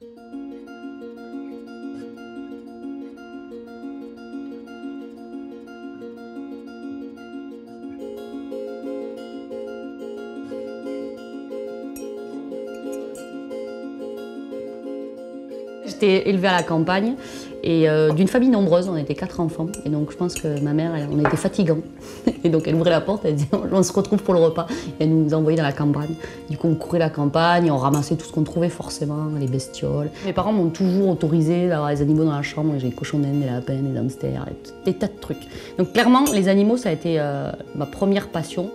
J'étais élevée à la campagne et d'une famille nombreuse, on était 4 enfants. Et donc je pense que ma mère, on était fatigants. Et donc elle ouvrait la porte, elle disait on se retrouve pour le repas. Et elle nous envoyait dans la campagne. Du coup on courait la campagne, on ramassait tout ce qu'on trouvait forcément, les bestioles. Mes parents m'ont toujours autorisé d'avoir les animaux dans la chambre. J'ai des cochons d'Inde, des lapins, des hamsters, des tas de trucs. Donc clairement les animaux ça a été ma première passion.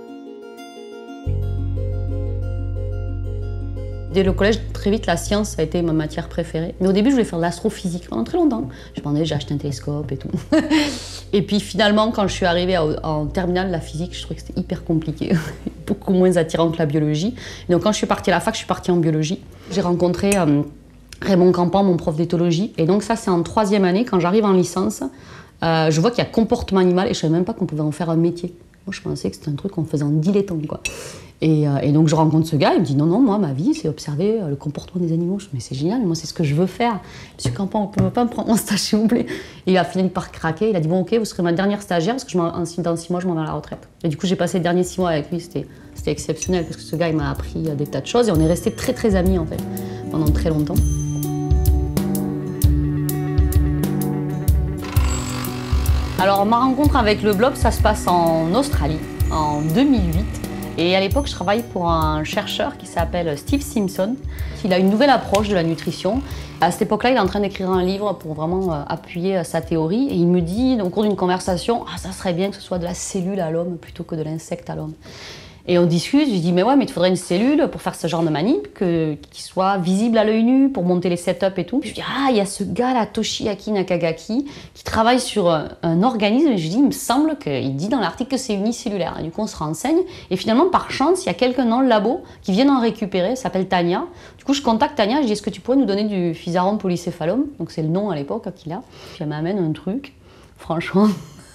Dès le collège, très vite, la science a été ma matière préférée. Mais au début, je voulais faire de l'astrophysique pendant très longtemps. J'ai acheté un télescope et tout. Et puis finalement, quand je suis arrivée en terminale, la physique, je trouvais que c'était hyper compliqué. Beaucoup moins attirant que la biologie. Et donc quand je suis partie à la fac, je suis partie en biologie. J'ai rencontré Raymond Campan, mon prof d'éthologie. Et donc ça, c'est en 3e année, quand j'arrive en licence, je vois qu'il y a comportement animal et je ne savais même pas qu'on pouvait en faire un métier. Moi, je pensais que c'était un truc qu'on faisait en dilettante, quoi. Et donc je rencontre ce gars, il me dit non, moi ma vie c'est observer le comportement des animaux. Je me dis mais c'est génial, moi c'est ce que je veux faire. Monsieur Campan, on ne peut pas me prendre en stage s'il vous plaît. Et il a fini par craquer, il a dit bon ok, vous serez ma dernière stagiaire parce que dans 6 mois je m'en vais à la retraite. Et du coup j'ai passé les derniers 6 mois avec lui, c'était exceptionnel parce que ce gars il m'a appris des tas de choses et on est restés très très amis en fait, pendant très longtemps. Alors ma rencontre avec le blob, ça se passe en Australie, en 2008. Et à l'époque, je travaille pour un chercheur qui s'appelle Steve Simpson. Il a une nouvelle approche de la nutrition. À cette époque-là, il est en train d'écrire un livre pour vraiment appuyer sa théorie. Et il me dit, au cours d'une conversation, « Ah, ça serait bien que ce soit de la cellule à l'homme plutôt que de l'insecte à l'homme. » Et on discute, je lui dis, mais ouais, mais il faudrait une cellule pour faire ce genre de manip, qui soit visible à l'œil nu, pour monter les setups et tout. Je lui dis, ah, il y a ce gars-là, Toshiaki Nakagaki, qui travaille sur un organisme. Et je lui dis, il me semble qu'il dit dans l'article que c'est unicellulaire. Et du coup, on se renseigne. Et finalement, par chance, il y a quelqu'un dans le labo qui vient en récupérer, s'appelle Tania. Du coup, je contacte Tania, je dis, est-ce que tu pourrais nous donner du Physarum polycéphalum? Donc, c'est le nom à l'époque qu'il a. Puis elle m'amène un truc, franchement,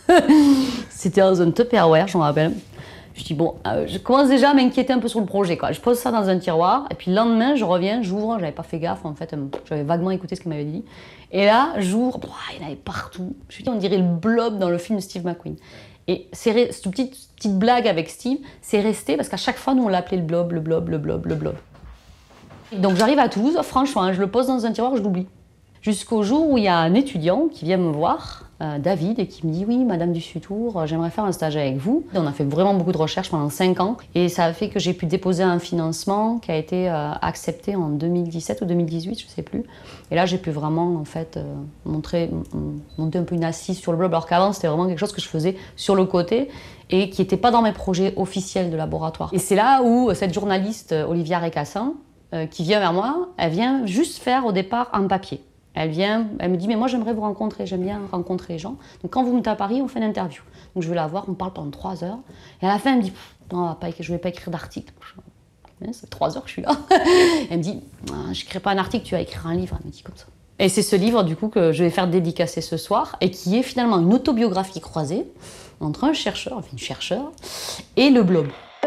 c'était dans un Tupperware, je m'en rappelle. Je dis bon, je commence déjà à m'inquiéter un peu sur le projet, quoi. Je pose ça dans un tiroir et puis le lendemain je reviens, j'ouvre, j'avais pas fait gaffe en fait, j'avais vaguement écouté ce qu'il m'avait dit. Et là j'ouvre, il y en avait partout. Je me dis on dirait le blob dans le film de Steve McQueen. Et cette petite blague avec Steve, c'est resté parce qu'à chaque fois nous on l'appelait le blob, le blob, le blob, le blob. Et donc j'arrive à Toulouse, franchement, je le pose dans un tiroir, je l'oublie. Jusqu'au jour où il y a un étudiant qui vient me voir, David, et qui me dit « Oui, Madame Dussutour, j'aimerais faire un stage avec vous. » On a fait vraiment beaucoup de recherches pendant 5 ans et ça a fait que j'ai pu déposer un financement qui a été accepté en 2017 ou 2018, je ne sais plus. Et là, j'ai pu vraiment en fait, monter un peu une assise sur le blob, alors qu'avant, c'était vraiment quelque chose que je faisais sur le côté et qui n'était pas dans mes projets officiels de laboratoire. Et c'est là où cette journaliste, Olivia Récassin, qui vient vers moi, elle vient juste faire au départ un papier. Elle me dit, mais moi j'aimerais vous rencontrer, j'aime bien rencontrer les gens. Donc quand vous mettez à Paris, on fait une interview. Donc je vais la voir, on parle pendant 3 heures. Et à la fin, elle me dit, non, je ne vais pas écrire d'article. C'est 3 heures que je suis là. Elle me dit, je n'écris pas un article, tu vas écrire un livre. Elle me dit comme ça. Et c'est ce livre du coup que je vais faire dédicacer ce soir et qui est finalement une autobiographie croisée entre un chercheur, enfin une chercheure, et le blob.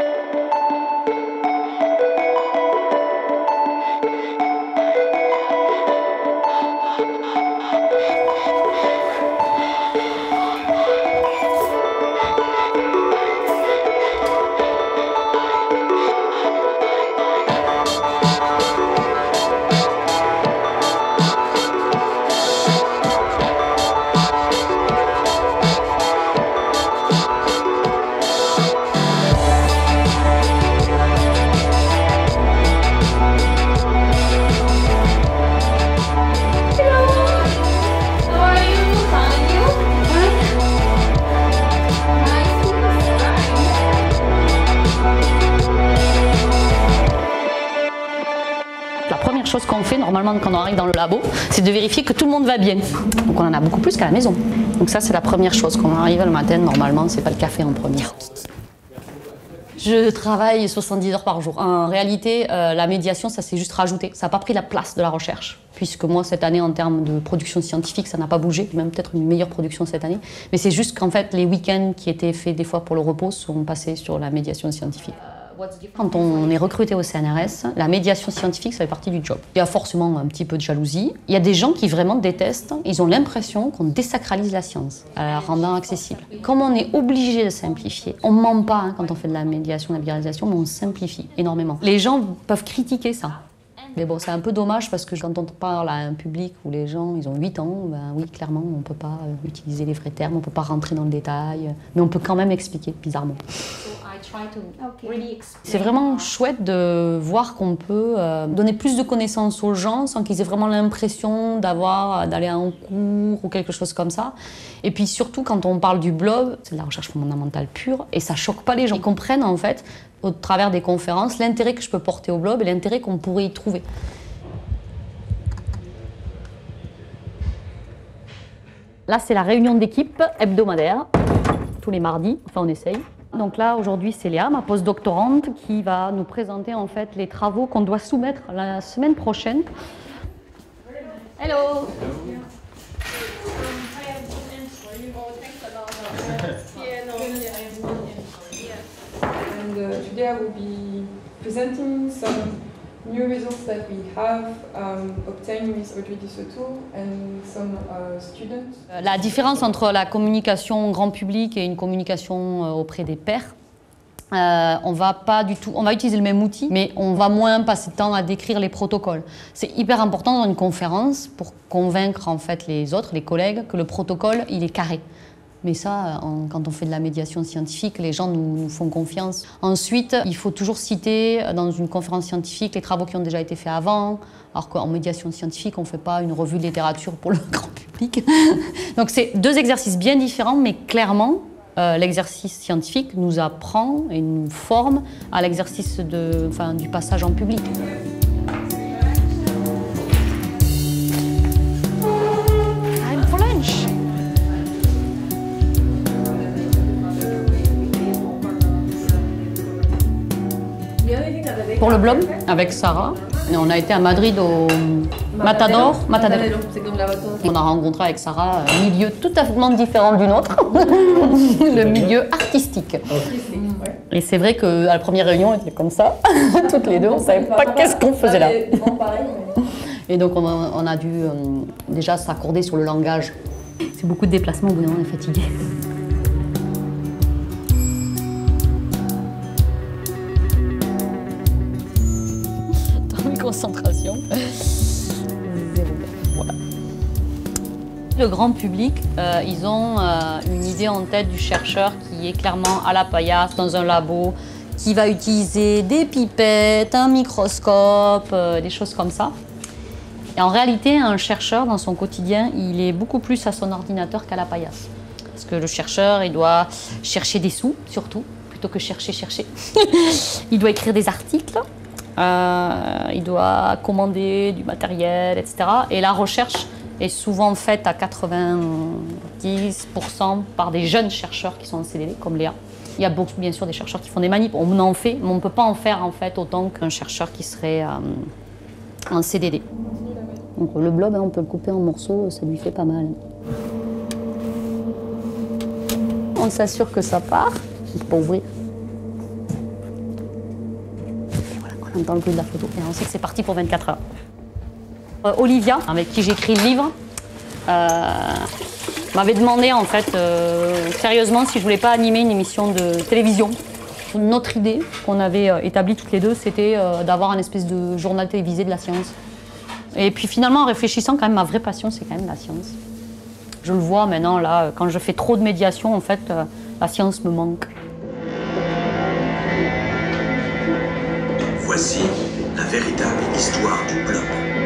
Chose qu'on fait normalement quand on arrive dans le labo, c'est de vérifier que tout le monde va bien. Donc on en a beaucoup plus qu'à la maison. Donc ça c'est la première chose. Quand on arrive le matin, normalement c'est pas le café en premier. Je travaille 70 heures par jour. En réalité, la médiation, ça s'est juste rajouté. Ça n'a pas pris la place de la recherche. Puisque moi, cette année, en termes de production scientifique, ça n'a pas bougé. Même peut-être une meilleure production cette année. Mais c'est juste qu'en fait, les week-ends qui étaient faits des fois pour le repos sont passés sur la médiation scientifique. Quand on est recruté au CNRS, la médiation scientifique, ça fait partie du job. Il y a forcément un petit peu de jalousie. Il y a des gens qui vraiment détestent. Ils ont l'impression qu'on désacralise la science, en la rendant accessible. Comme on est obligé de simplifier, on ne ment pas quand on fait de la médiation, de la vulgarisation, mais on simplifie énormément. Les gens peuvent critiquer ça. Mais bon, c'est un peu dommage parce que quand on parle à un public où les gens ils ont 8 ans, ben oui, clairement, on ne peut pas utiliser les vrais termes, on ne peut pas rentrer dans le détail, mais on peut quand même expliquer, bizarrement. C'est vraiment chouette de voir qu'on peut donner plus de connaissances aux gens sans qu'ils aient vraiment l'impression d'aller à un cours ou quelque chose comme ça. Et puis surtout, quand on parle du blob, c'est de la recherche fondamentale pure et ça choque pas les gens. Ils comprennent en fait, au travers des conférences, l'intérêt que je peux porter au blob et l'intérêt qu'on pourrait y trouver. Là, c'est la réunion d'équipe hebdomadaire, tous les mardis, enfin on essaye. Donc là, aujourd'hui, c'est Léa, ma postdoctorante, qui va nous présenter en fait les travaux qu'on doit soumettre la semaine prochaine. Hello. And today I will be presenting some new results that we have obtained with O3DSO2 and some students. La différence entre la communication grand public et une communication auprès des pairs, on va utiliser le même outil, mais on va moins passer de temps à décrire les protocoles. C'est hyper important dans une conférence pour convaincre en fait les autres, les collègues, que le protocole il est carré. Mais ça, quand on fait de la médiation scientifique, les gens nous font confiance. Ensuite, il faut toujours citer dans une conférence scientifique les travaux qui ont déjà été faits avant, alors qu'en médiation scientifique, on ne fait pas une revue de littérature pour le grand public. Donc c'est deux exercices bien différents, mais clairement, l'exercice scientifique nous apprend et nous forme à l'exercice du passage en public. Time for lunch. Pour le blob, avec Sarah, on a été à Madrid au Matador. On a rencontré avec Sarah un milieu tout à fait différent du nôtre, le milieu artistique. Et c'est vrai qu'à la première réunion, on était comme ça, toutes les deux, on ne savait pas qu'est-ce qu'on faisait là. Et donc on a dû déjà s'accorder sur le langage. C'est beaucoup de déplacements, au bout d'un moment on est fatigué. Concentration. Voilà. Le grand public, ils ont une idée en tête du chercheur qui est clairement à la paillasse dans un labo, qui va utiliser des pipettes, un microscope, des choses comme ça. Et en réalité, un chercheur, dans son quotidien, il est beaucoup plus à son ordinateur qu'à la paillasse. Parce que le chercheur, il doit chercher des sous, surtout, plutôt que chercher. Il doit écrire des articles. Il doit commander du matériel, etc. Et la recherche est souvent faite à 90% par des jeunes chercheurs qui sont en CDD, comme Léa. Il y a beaucoup, bien sûr, des chercheurs qui font des manips. On en fait, mais on ne peut pas en faire en fait, autant qu'un chercheur qui serait en CDD. Donc, le blob, on peut le couper en morceaux, ça lui fait pas mal. On s'assure que ça part. On peut pas ouvrir. On entend le bruit de la photo et on sait que c'est parti pour 24 heures. Olivia, avec qui j'écris le livre, m'avait demandé en fait sérieusement si je voulais pas animer une émission de télévision. Notre idée qu'on avait établie toutes les deux, c'était d'avoir un espèce de journal télévisé de la science. Et puis finalement, en réfléchissant, quand même, ma vraie passion, c'est quand même la science. Je le vois maintenant, là, quand je fais trop de médiation, en fait, la science me manque. Voici la véritable histoire du blob.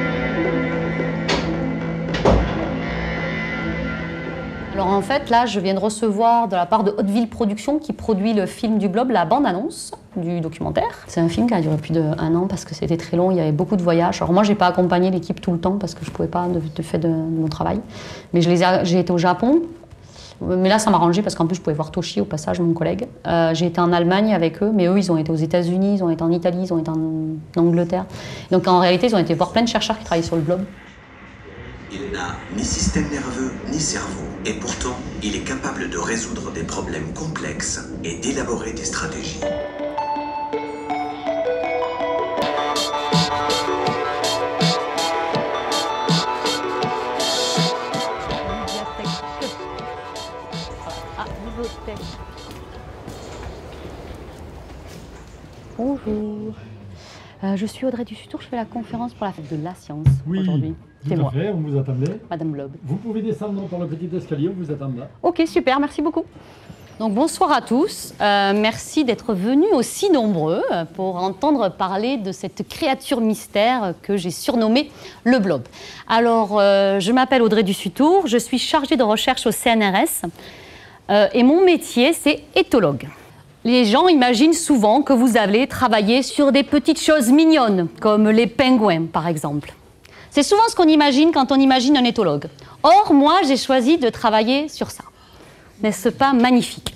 Alors en fait, là, je viens de recevoir de la part de Hauteville Productions qui produit le film du blob, la bande-annonce du documentaire. C'est un film qui a duré plus d'1 an parce que c'était très long, il y avait beaucoup de voyages. Alors moi, j'ai pas accompagné l'équipe tout le temps parce que je pouvais pas de fait de mon travail. Mais j'ai été au Japon. Mais là, ça m'a arrangé parce qu'en plus, je pouvais voir Toshi au passage, mon collègue. J'ai été en Allemagne avec eux, mais eux, ils ont été aux États-Unis, ils ont été en Italie, ils ont été en Angleterre. Donc en réalité, ils ont été voir plein de chercheurs qui travaillent sur le blob. Il n'a ni système nerveux, ni cerveau. Et pourtant, il est capable de résoudre des problèmes complexes et d'élaborer des stratégies. Bonjour. Je suis Audrey Dussutour, je fais la conférence pour la fête de la science aujourd'hui. C'est moi. Fait, on vous attendait. Madame Blob. Vous pouvez descendre par le petit escalier, on vous attend là. Ok, super, merci beaucoup. Donc bonsoir à tous, merci d'être venus aussi nombreux pour entendre parler de cette créature mystère que j'ai surnommée le blob. Alors, je m'appelle Audrey Dussutour, je suis chargée de recherche au CNRS et mon métier c'est éthologue. Les gens imaginent souvent que vous allez travailler sur des petites choses mignonnes, comme les pingouins par exemple. C'est souvent ce qu'on imagine quand on imagine un éthologue. Or, moi, j'ai choisi de travailler sur ça. N'est-ce pas magnifique?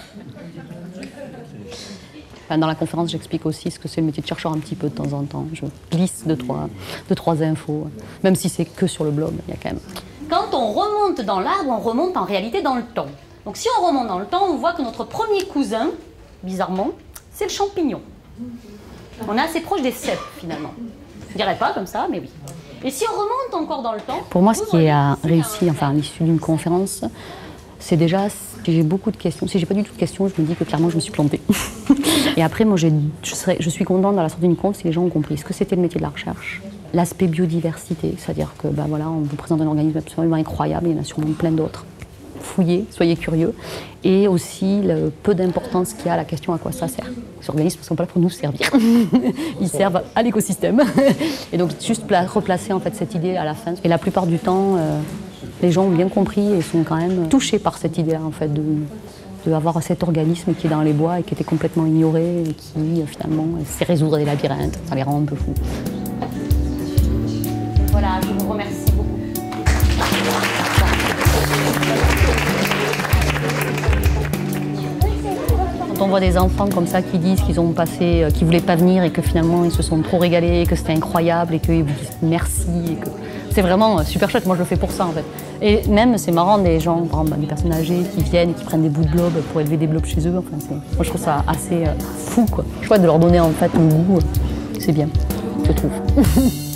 Dans la conférence, j'explique aussi ce que c'est le métier de chercheur un petit peu de temps en temps. Je glisse deux, trois infos, même si c'est que sur le blob, il y a quand même. Quand on remonte dans l'arbre, on remonte en réalité dans le temps. Donc si on remonte dans le temps, on voit que notre premier cousin, bizarrement, c'est le champignon. On est assez proche des cèpes, finalement. Je dirais pas comme ça, mais oui. Et si on remonte encore dans le temps... Pour moi, ce qui a réussi, enfin, à l'issue d'une conférence, c'est déjà que j'ai beaucoup de questions. Si j'ai pas du tout de questions, je me dis que clairement, je me suis plantée. Et après, moi, je suis contente dans la sortie d'une conf si les gens ont compris ce que c'était le métier de la recherche. L'aspect biodiversité, c'est-à-dire que, ben voilà, on vous présente un organisme absolument incroyable, il y en a sûrement plein d'autres. Fouillez, soyez curieux. Et aussi le peu d'importance qu'il y a à la question à quoi ça sert. Ces organismes ne sont pas là pour nous servir. Ils servent à l'écosystème. Et donc juste replacer en fait cette idée à la fin. Et la plupart du temps, les gens ont bien compris et sont quand même touchés par cette idée en fait d'avoir cet organisme qui est dans les bois et qui était complètement ignoré et qui finalement sait résoudre des labyrinthes. Ça les rend un peu fous. Voilà, je vous remercie beaucoup. Quand on voit des enfants comme ça qui disent qu'ils ont passé, qu'ils voulaient pas venir et que finalement ils se sont trop régalés, que c'était incroyable et qu'ils vous disent merci, c'est vraiment super chouette. Moi je le fais pour ça en fait. Et même c'est marrant des gens, par exemple des personnes âgées qui viennent et qui prennent des bouts de blob pour élever des blobs chez eux. Enfin, moi je trouve ça assez fou quoi. Chouette de leur donner en fait un goût, c'est bien, je trouve.